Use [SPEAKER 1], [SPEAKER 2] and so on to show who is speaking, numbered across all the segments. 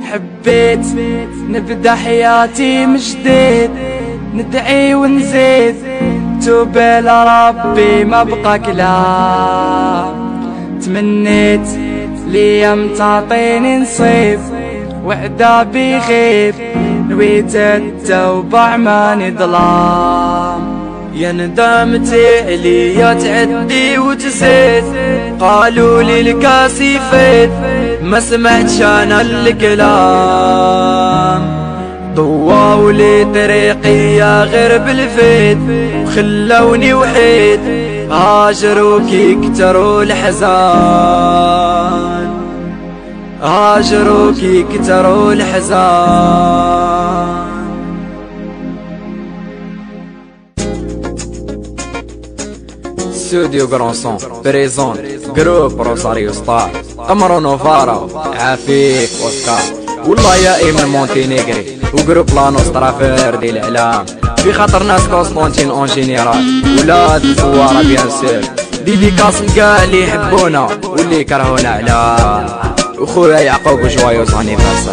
[SPEAKER 1] حبيت نبدأ حياتي من جديد، ندعي ونزيد توبة لربي ما بقى كلام. تمنيت ليام تعطيني نصيب وعدا بيغيب، نويت التوبة عماني ظلام. يا ندامتي عليا تعدي وتزيد، قالوا لي الكاس يفيد ما سمعتش انا الكلام. ضواو لي طريقي غير بالفيد وخلوني وحيد، هاجروا كي كتروا الحزان، هاجروا كي كتروا الحزان. ستوديو غرانسون بريزون جروب روساريو ستار قمر نوفارا عفيف اوسكار والله يا ايمن مونتينيغري وجروب لانوس طرافير دي الاعلام، في خاطر ناس كونستانتين اون جينيرال ولاد الفواره بيان سير. ديديكاس لكاع اللي يحبونا واللي يكرهونا على وخويا يعقوب وجوايوز انيفرسير.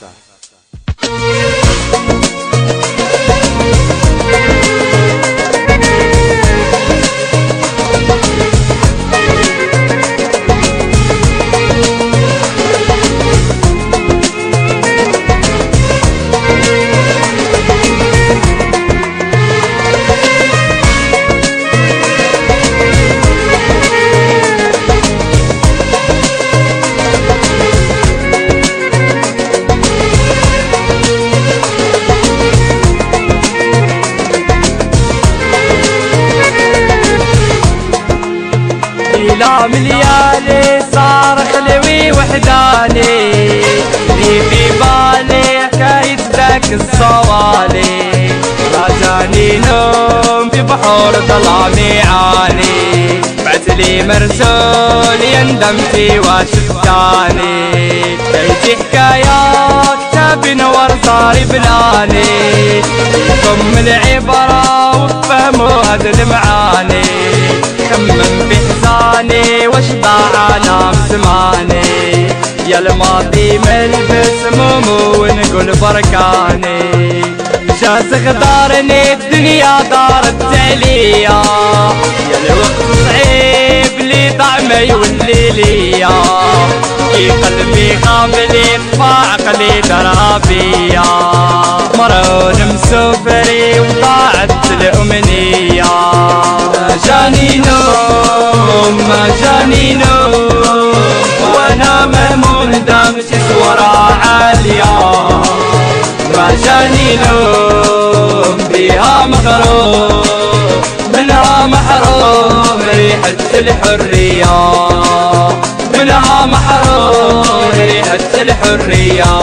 [SPEAKER 1] لا مليالي صار خلوي وحداني، لي في بالي حكاية ذاك الصوالي، ما جاني نوم في بحور ظلامي عالي، بعتلي مرسول يندم في وشفتاني، تيجي حكايات كتاب نور صار بلاني، يضم العبرة وفهموا هذا المعاني، خمم بحزاني واش ضاع علام زماني، يا الماضي ملبس مومو ونقول بركاني، جاز غدارني الدنيا دارت عليا، يا الوقت صعيب لي طعمه يولي ليا، كي قلبي خاملي طفى عقلي درابيا، مرون مسوفري وضاعت الأمنية، ما جاني نوم ما جاني نوم وانا مهموم دامتي صورة عالية، ما جاني نوم بيها مغروم منها محروم ريحة الحرية، منها محروم ريحة الحرية.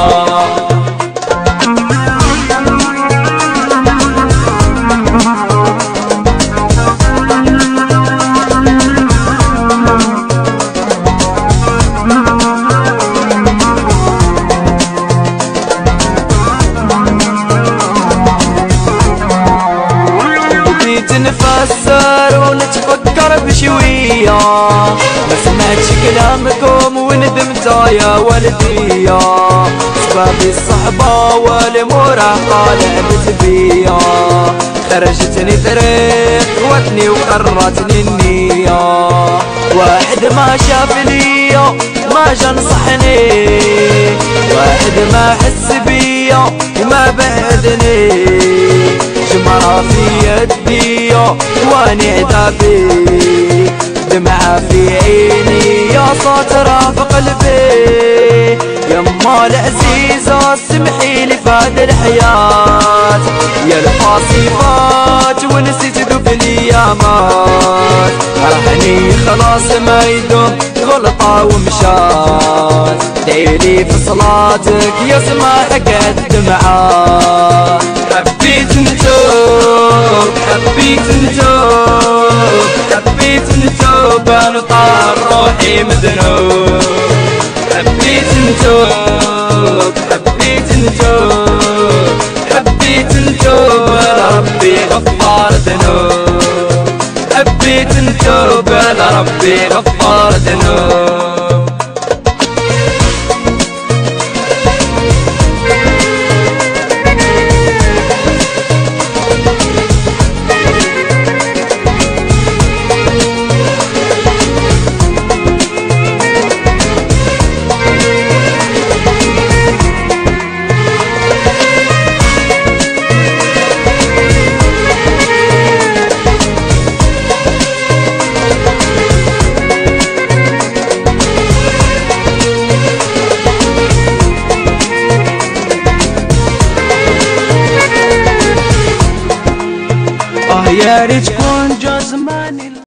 [SPEAKER 1] نفسر ونتفكر بشوية، ما سمعتش كلامكم وندمت يا ولدية، سبابي الصحبة والمراهقة لعبت بيا، خرجتني طريق غوتني وقرتني النية، واحد ما شاف ليا ما جا نصحني، واحد ما حس بيا وما بعدني، جمرة في يدي واني عذابي، دمعة في عيني يا ساطرة في قلبي، يما العزيزة سمحي لي فهاد الحياة، يا الفاصفات ونسيت ذوب الايامات، رحني خلاص ما يدوم غلطة ومشات، دعيلي في صلاتك يا سماحك الدمعات، حبيت نتوب حبيت نتوب حبيت نتوب انا طار روحي مذنوب، حبيت نتوب حبيت نتوب حبيت نتوب ربي غفار ذنوب، حبيت نتوب ربي غفار ذنوب.
[SPEAKER 2] يا ريت تكون جا زمان